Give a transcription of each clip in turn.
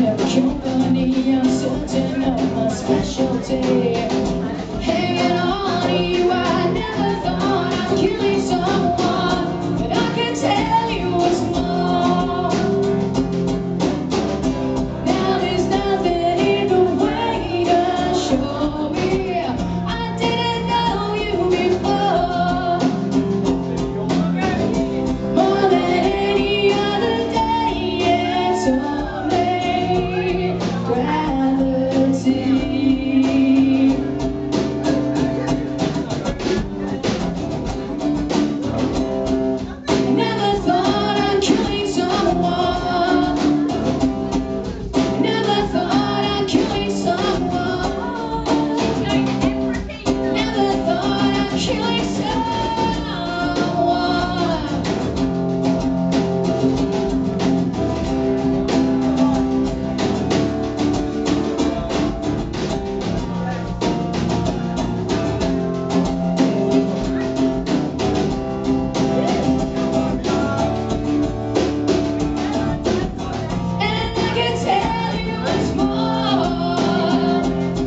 of company, I'm certain of my specialty. Hanging on to you, I never thought I'd kill someone, but I can tell you what's more. Now there's nothing in the way to show me I didn't know you before. More than any other day, it's only gravity. Never thought I'd kill someone. Never thought I'd kill someone. Never thought I'd kill someone. And I can tell you what's more.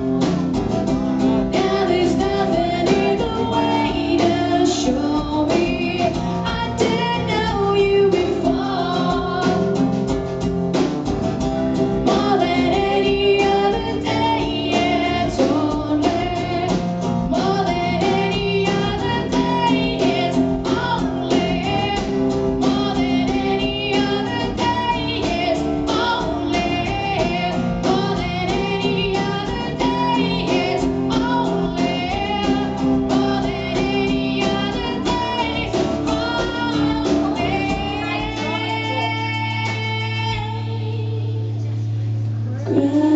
Now there's nothing in the way to show me I didn't know you before. More than any other day, it's only. More than any other day, it's only. More than any other day, it's only. More than any other day, it's only. More than any other day, it's only.